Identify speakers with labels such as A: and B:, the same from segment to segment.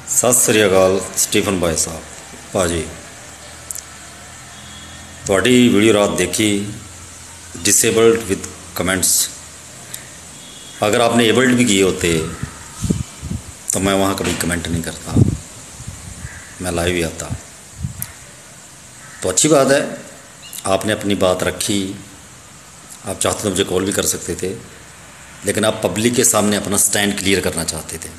A: सत श्री अकाल स्टीफन भाई साहब भाजी थोड़ी वीडियो रात देखी डिसेबल्ड विद कमेंट्स। अगर आपने एबल्ड भी किए होते तो मैं वहाँ कभी कमेंट नहीं करता, मैं लाइव ही आता। तो अच्छी बात है, आपने अपनी बात रखी। आप चाहते तो मुझे कॉल भी कर सकते थे, लेकिन आप पब्लिक के सामने अपना स्टैंड क्लियर करना चाहते थे।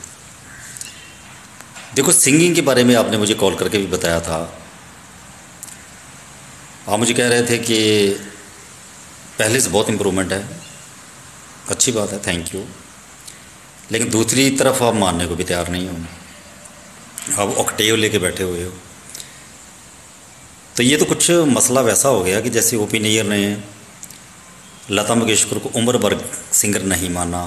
A: देखो, सिंगिंग के बारे में आपने मुझे कॉल करके भी बताया था। आप मुझे कह रहे थे कि पहले से बहुत इम्प्रूवमेंट है। अच्छी बात है, थैंक यू। लेकिन दूसरी तरफ आप मानने को भी तैयार नहीं हो, आप ऑक्टेव लेके बैठे हुए हो। तो ये तो कुछ मसला वैसा हो गया कि जैसे ओपी नैयर ने लता मंगेशकर को उम्र भर सिंगर नहीं माना।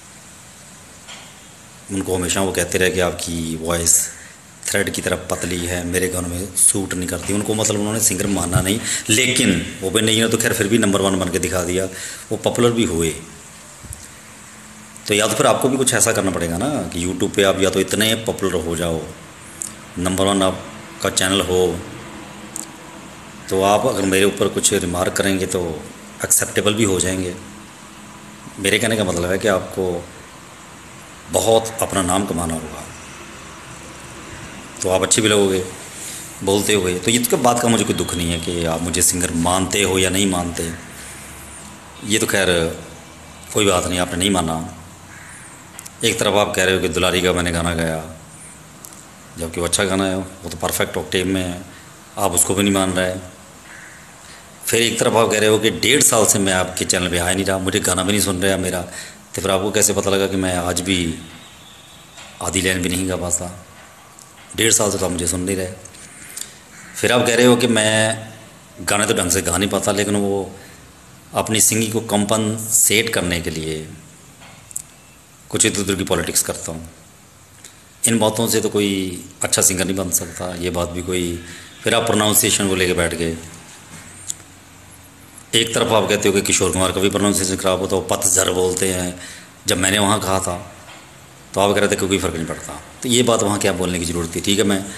A: उनको हमेशा वो कहते रहे कि आपकी वॉइस थ्रेड की तरह पतली है, मेरे गानों में सूट नहीं करती। उनको मतलब उन्होंने सिंगर माना नहीं। लेकिन ओपी नैयर ने तो खैर फिर भी नंबर 1 बन के दिखा दिया, वो पॉपुलर भी हुए। तो या तो फिर आपको भी कुछ ऐसा करना पड़ेगा ना कि यूट्यूब पे आप या तो इतने पॉपुलर हो जाओ, नंबर 1 आपका चैनल हो, तो आप अगर मेरे ऊपर कुछ रिमार्क करेंगे तो एक्सेप्टेबल भी हो जाएंगे। मेरे कहने का मतलब है कि आपको बहुत अपना नाम कमाना होगा, तो आप अच्छे भी लगोगे बोलते हुए। तो ये तो बात का मुझे कोई दुख नहीं है कि आप मुझे सिंगर मानते हो या नहीं मानते। ये तो खैर कोई बात नहीं, आपने नहीं माना। एक तरफ आप कह रहे हो कि दुलारी का मैंने गाना गाया, जबकि वो अच्छा गाना है, वो तो परफेक्ट ऑक्टेव में है, आप उसको भी नहीं मान रहे। फिर एक तरफ आप कह रहे हो कि 1.5 साल से मैं आपके चैनल पे आ ही नहीं रहा, मुझे गाना भी नहीं सुन रहा मेरा। तो फिर आपको कैसे पता लगा कि मैं आज भी आधी लाइन भी नहीं गा पाता? 1.5 साल से तो आप मुझे सुन नहीं रहे। फिर आप कह रहे हो कि मैं गाने तो ढंग से गा नहीं पाता, लेकिन वो अपनी सिंगिंग को कंपनसेट करने के लिए कुछ इधर उधर की पॉलिटिक्स करता हूँ। इन बातों से तो कोई अच्छा सिंगर नहीं बन सकता, ये बात भी कोई। फिर आप प्रोनाउंसिएशन को लेके बैठ गए। एक तरफ आप कहते हो कि किशोर कुमार का भी प्रोनाउंसिएशन ख़राब होता है, वो पतझर बोलते हैं। जब मैंने वहाँ कहा था तो आप कह रहे थे कि कोई फ़र्क नहीं पड़ता। तो ये बात वहाँ क्या बोलने की ज़रूरत थी? ठीक है, मैं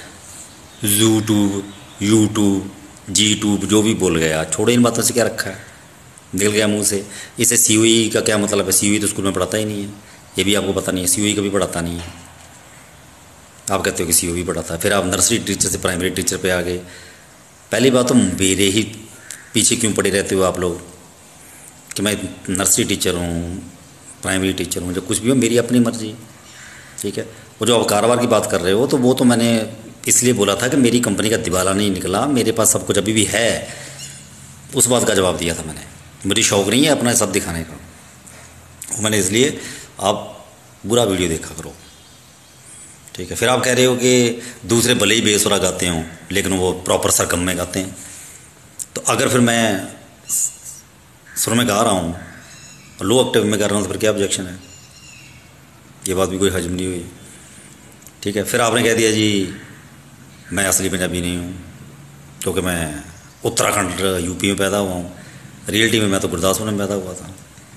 A: यूट्यूब जी ट्यूब जो भी बोल गया, छोड़ो, इन बातों से क्या रखा है, निकल गया मुंह से। इसे COE का क्या मतलब है? COE तो स्कूल में पढ़ाता ही नहीं है, ये भी आपको पता नहीं है। COE कभी पढ़ाता नहीं है, आप कहते हो कि COE पढ़ाता है। फिर आप नर्सरी टीचर से प्राइमरी टीचर पे आ गए। पहली बात तो मेरे ही पीछे क्यों पड़े रहते हो आप लोग कि मैं नर्सरी टीचर हूँ, प्राइमरी टीचर हूँ, जब कुछ भी हो मेरी अपनी मर्जी। ठीक है, वो जो आप कारोबार की बात कर रहे हो, तो वो तो मैंने इसलिए बोला था कि मेरी कंपनी का दिवाला नहीं निकला, मेरे पास सब कुछ अभी भी है। उस बात का जवाब दिया था मैंने। मेरी शौक़ नहीं है अपना सब दिखाने का, मैंने इसलिए आप बुरा वीडियो देखा करो। ठीक है, फिर आप कह रहे हो कि दूसरे भले ही बेसुरा गाते हों लेकिन वो प्रॉपर सरगम में गाते हैं। तो अगर फिर मैं सुर में गा रहा हूँ और लो ऑक्टेव में गा रहा हूँ तो फिर क्या ऑब्जेक्शन है? ये बात भी कोई हजम नहीं हुई। ठीक है, फिर आपने कह दिया जी मैं असली पंजाबी नहीं हूँ क्योंकि मैं उत्तराखंड यूपी में पैदा हुआ हूँ। रियलिटी में मैं तो गुरदासपुर में पैदा हुआ था,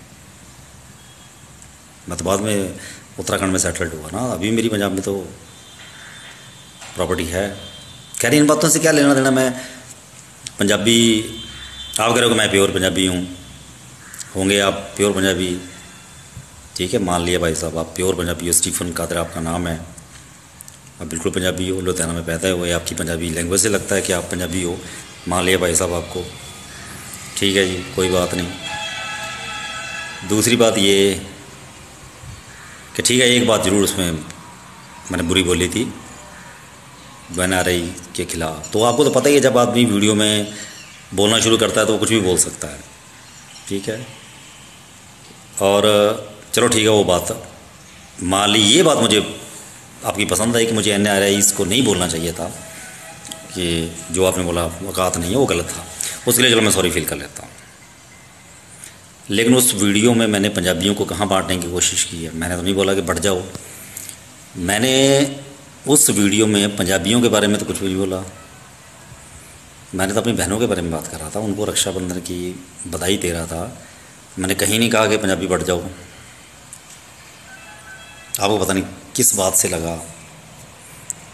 A: मैं तो बाद में उत्तराखंड में सेटल्ड हुआ ना। अभी मेरी पंजाब में तो प्रॉपर्टी है। कह रही इन बातों से क्या लेना देना? मैं पंजाबी, आप कह रहे हो कि मैं प्योर पंजाबी हूँ, होंगे आप प्योर पंजाबी। ठीक है, मान लिया भाई साहब आप प्योर पंजाबी हो, स्टीफन कादर आपका नाम है, आप बिल्कुल पंजाबी हो, लुधियाना में पैदा हुए, आपकी पंजाबी लैंग्वेज से लगता है कि आप पंजाबी हो। मान लिया भाई साहब आपको, ठीक है जी, कोई बात नहीं। दूसरी बात ये कि ठीक है, एक बात ज़रूर उसमें मैंने बुरी बोली थी NRI के ख़िलाफ़। तो आपको तो पता ही है, जब आदमी वीडियो में बोलना शुरू करता है तो वो कुछ भी बोल सकता है। ठीक है, और चलो ठीक है, वो बात मान ली। ये बात मुझे आपकी पसंद आई कि मुझे NRI को नहीं बोलना चाहिए था, कि जो आपने बोला औकात नहीं है, वो गलत था। उसके लिए चलो मैं सॉरी फील कर लेता हूँ। लेकिन उस वीडियो में मैंने पंजाबियों को कहाँ बांटने की कोशिश की है? मैंने तो नहीं बोला कि बढ़ जाओ। मैंने उस वीडियो में पंजाबियों के बारे में तो कुछ भी नहीं बोला। मैंने तो अपनी बहनों के बारे में बात कर रहा था, उनको रक्षाबंधन की बधाई दे रहा था। मैंने कहीं नहीं कहा कि पंजाबी बढ़ जाओ। आपको पता नहीं किस बात से लगा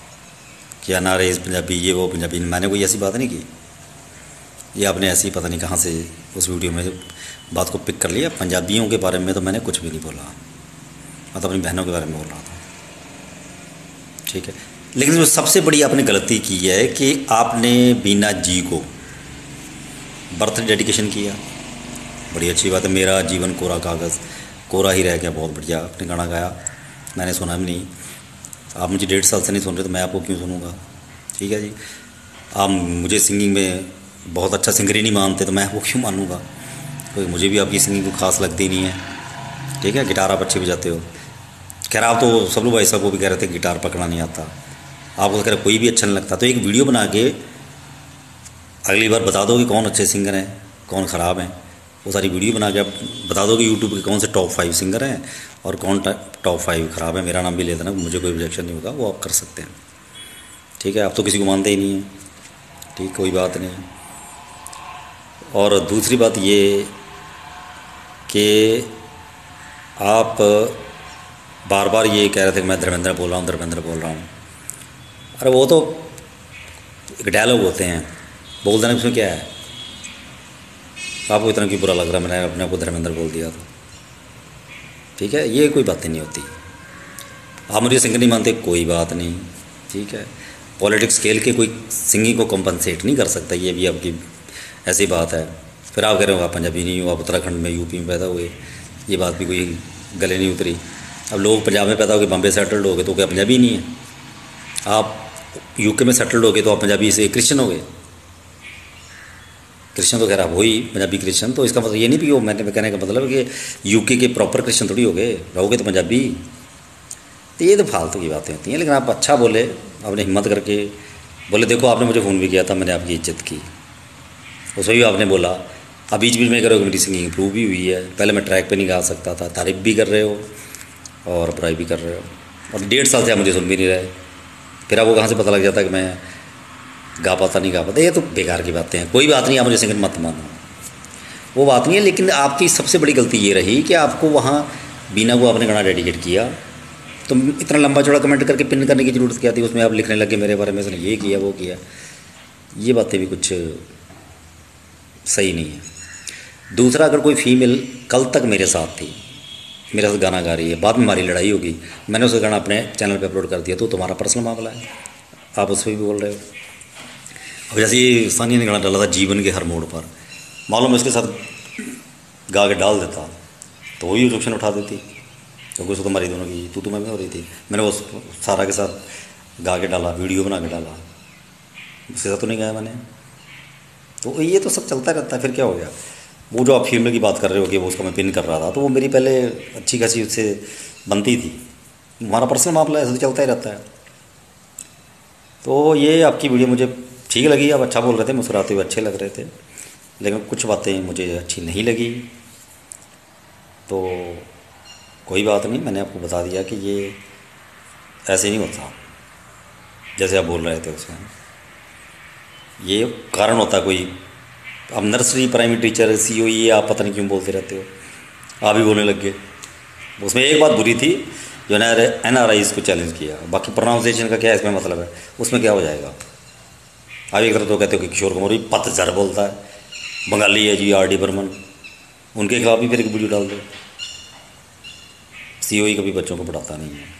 A: कि एनआरए पंजाबी ये वो पंजाबी, मैंने कोई ऐसी बात नहीं की। ये आपने ऐसी पता नहीं कहाँ से उस वीडियो में बात को पिक कर लिया। पंजाबियों के बारे में तो मैंने कुछ भी नहीं बोला, मैं तो अपनी बहनों के बारे में बोल रहा था, ठीक है। लेकिन जो सबसे बड़ी आपने गलती की है कि आपने बीना जी को बर्थ डेडिकेशन किया, बड़ी अच्छी बात है। मेरा जीवन कोरा कागज़, कोरा ही रह गया, बहुत बढ़िया आपने गाना गाया, मैंने सुना भी नहीं। आप मुझे 1.5 साल से नहीं सुन रहे तो मैं आपको क्यों सुनूंगा, ठीक है जी। आप मुझे सिंगिंग में बहुत अच्छा सिंगर ही नहीं मानते तो मैं आपको क्यों मानूंगा, क्योंकि मुझे भी आपकी सिंगिंग को खास लगती नहीं है, ठीक है। गिटार आप अच्छे बजाते हो, खैर आप तो सबलू भाई साहब को भी कह रहे थे गिटार पकड़ना नहीं आता, आपको तो कह रहे कोई भी अच्छा नहीं लगता। तो एक वीडियो बना के अगली बार बता दो कि कौन अच्छे सिंगर हैं कौन ख़राब हैं, वो सारी वीडियो बना के आप बता दो कि यूट्यूब के कौन से टॉप 5 सिंगर हैं और कौन टॉप 5 ख़राब है। मेरा नाम भी ले देना, मुझे कोई ऑब्जेक्शन नहीं होगा, वो आप कर सकते हैं, ठीक है। आप तो किसी को मानते ही नहीं हैं, ठीक, कोई बात नहीं। और दूसरी बात ये कि आप बार बार ये कह रहे थे कि मैं धर्मेंद्र बोल रहा हूँ, धर्मेंद्र बोल रहा हूँ। अरे वो तो एक डायलॉग होते हैं, बोल देने उसमें क्या है, आपको इतना क्यों बुरा लग रहा है मैंने अपने आप को धर्मेंद्र बोल दिया तो, ठीक है। ये कोई बातें नहीं होती। आप मुझे सिंगर नहीं मानते, कोई बात नहीं, ठीक है। पॉलिटिक्स खेल के कोई सिंगिंग को कंपनसेट नहीं कर सकता, ये भी आपकी ऐसी बात है। फिर आप कह रहे हो आप पंजाबी नहीं हो, आप उत्तराखंड में यूपी में पैदा हुए, ये बात भी कोई गले नहीं उतरी। अब लोग पंजाब में पैदा हो गए, बॉम्बे सेटल्ड हो गए, तो क्या पंजाबी नहीं है? आप यूके में सेटल्ड हो गए तो आप पंजाबी से क्रिश्चियन हो गए? क्रिश्चियन तो खैर आप वही पंजाबी क्रिश्चियन, तो इसका मतलब ये नहीं भी हो, मैंने कहने का मतलब है कि यूके के प्रॉपर क्रिश्चियन थोड़ी हो गए, रहोगे तो पंजाबी। तो ये तो फालतू की बातें होती हैं। लेकिन आप अच्छा बोले, आपने हिम्मत करके बोले, देखो आपने मुझे फ़ोन भी किया था, मैंने आपकी इज्जत की, उसमें भी आपने बोला। अब बीच बीच में कह रहे हो कि मेरी सिंगिंग इम्प्रूव भी हुई है, पहले मैं ट्रैक पे नहीं गा सकता था, तारीफ भी कर रहे हो और बुराई भी कर रहे हो, और 1.5 साल से आप मुझे सुन भी नहीं रहे। फिर आपको कहाँ से पता लग जाता है कि मैं गा पाता नहीं गा पाता? ये तो बेकार की बातें हैं। कोई बात नहीं, आप मुझे सिंगर मत मानो, वो बात नहीं है। लेकिन आपकी सबसे बड़ी गलती ये रही कि आपको वहाँ बीना को आपने गाना डेडिकेट किया, तो इतना लंबा चौड़ा कमेंट करके पिन करने की ज़रूरत क्या थी? उसमें आप लिखने लगे मेरे बारे में, उसने ये किया वो किया, ये बातें भी कुछ सही नहीं है। दूसरा, अगर कोई फीमेल कल तक मेरे साथ थी, मेरे साथ गाना गा रही है, बाद में हमारी लड़ाई होगी, मैंने उसका गाना अपने चैनल पे अपलोड कर दिया, तो तुम्हारा पर्सनल मामला है, आप उस पर भी बोल रहे हो। अब जैसे ये सानिया ने गाना डाला था जीवन के हर मोड़ पर, मालूम है उसके साथ गा के डाल देता तो वही ऑप्शन उठा देती, क्योंकि उसको तुम्हारी दोनों की तू मैं हो रही थी। मैंने वो सारा के साथ गा के डाला, वीडियो बना के डाला, उसके साथ तो नहीं गाया मैंने। तो ये तो सब चलता रहता है। फिर क्या हो गया? वो जो आप फीमेल की बात कर रहे हो कि वो उसका मैं पिन कर रहा था, तो वो मेरी पहले अच्छी खासी उससे बनती थी, हमारा पर्सनल मामला ऐसा तो चलता ही रहता है। तो ये आपकी वीडियो मुझे ठीक लगी, आप अच्छा बोल रहे थे, मुस्कुराते हुए अच्छे लग रहे थे, लेकिन कुछ बातें मुझे अच्छी नहीं लगी। तो कोई बात नहीं, मैंने आपको बता दिया कि ये ऐसे नहीं होता जैसे आप बोल रहे थे उसमें, ये कारण होता कोई। अब नर्सरी प्राइमरी टीचर सीओ ये आप पता नहीं क्यों बोलते रहते हो, आप ही बोलने लग गए। उसमें एक बात बुरी थी जो NRIs को चैलेंज किया, बाकी प्रोनाउंसिएशन का क्या इसमें मतलब है, उसमें क्या हो जाएगा? आप एक तरफ तो कहते हो कि किशोर कुमार पतझर बोलता है, बंगाली है जी RD बर्मन, उनके खिलाफ भी फिर एक वीडियो डाल दो। COE कभी बच्चों को पढ़ाता नहीं है,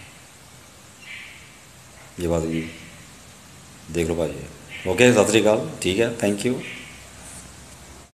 A: ये बात भी देख लो भाई। ओके, सत श्री अकाल, ठीक है, थैंक यू।